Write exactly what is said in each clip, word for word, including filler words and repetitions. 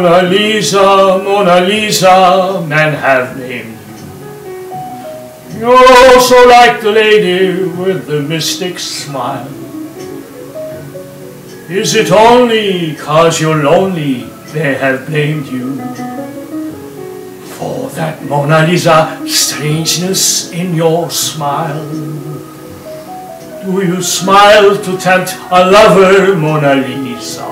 Mona Lisa, Mona Lisa, men have named you. You're so like the lady with the mystic smile. Is it only 'cause you're lonely they have blamed you for that Mona Lisa strangeness in your smile? Do you smile to tempt a lover, Mona Lisa?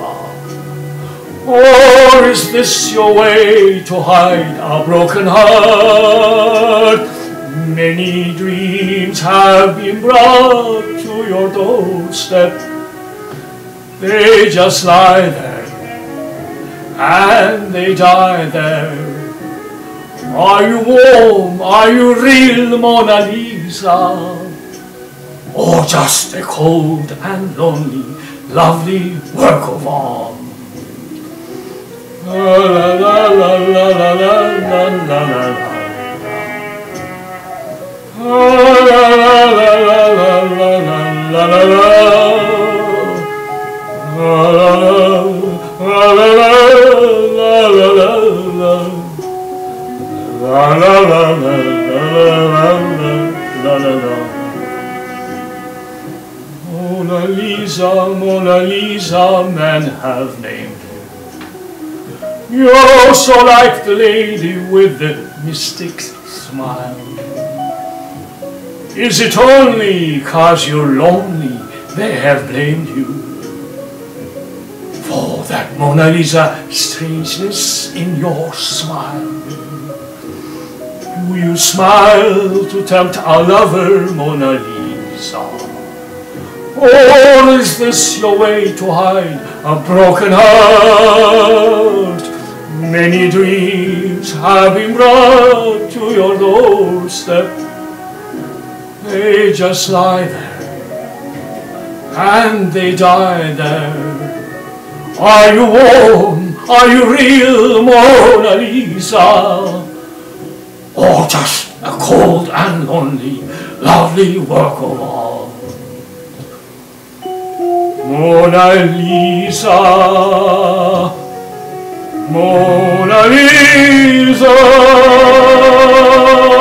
Or is this your way to hide a broken heart? Many dreams have been brought to your doorstep. They just lie there, and they die there. Are you warm? Are you real, Mona Lisa? Or just a cold and lonely, lovely work of art? La la la la la la la la la la la. La la la la la la la la la. La la la la la la la la la. La la la la la la la la. Mona Lisa, Mona Lisa, men have named you. You're so like the lady with the mystic smile. Is it only 'cause you're lonely they have blamed you for that Mona Lisa strangeness in your smile? Do you smile to tempt a lover, Mona Lisa? Or is this your way to hide a broken heart? Many dreams have been brought to your doorstep. They just lie there, and they die there. Are you warm? Are you real, Mona Lisa? Or just a cold and lonely, lovely work of art? Mona Lisa, Mona Lisa.